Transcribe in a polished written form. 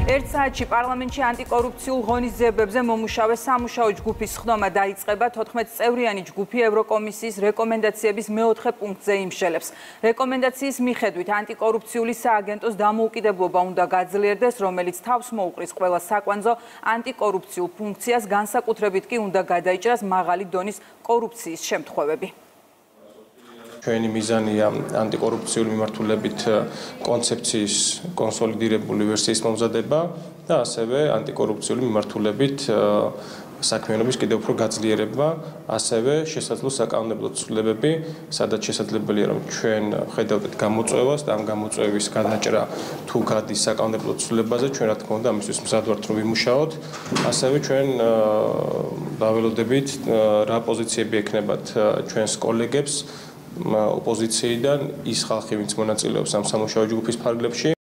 ერთ საათში პარლამენტში ანტიკორუფციულ ღონისძიებებზე მომუშავე სამუშაო ჯგუფის ხდომა დაიწყება. 14 წევრიანი ჯგუფი ევროკომისიის რეკომენდაციების მეოთხე პუნქტზე იმშელებს. რეკომენდაციის მიხედვით ანტიკორუფციული სააგენტოს დამოუკიდებლობა უნდა გაძლიერდეს, რომელიც თავს მოუყრის ყველა საკვანძო ანტიკორუფციულ ფუნქციას, განსაკუთრებით კი უნდა გადაიჭრას მაღალი დონის კორუფციის შემთხვევები. ჩვენი მიზანია ანტიკორუფციული მიმართულებით კონცეფციის კონსოლიდირებული ვერსიის მომზადება და ასევე ანტიკორუფციული მიმართულებით საქმიანობის კიდევ უფრო გაძლიერება, ასევე შესაძლო საკანონმდებლო ცვლილებები, სადაც შესაძლებელია რომ ჩვენ ხედავთ გამოწვევას და ამ გამოწვევის განაჭრა თუ გადის საკანონმდებლო ცვლილებაზე, ჩვენ რა თქმა უნდა ამისთვის მზად ვართ რომ ვიმუშაოთ, ასევე ჩვენ დაველოდებით რა პოზიციები ექნებათ ჩვენს კოლეგებს ოპოზიციიდან ის ხალხი, ვინც მონაწილეობს ამ სამუშაო ჯგუფის ფარგლებში.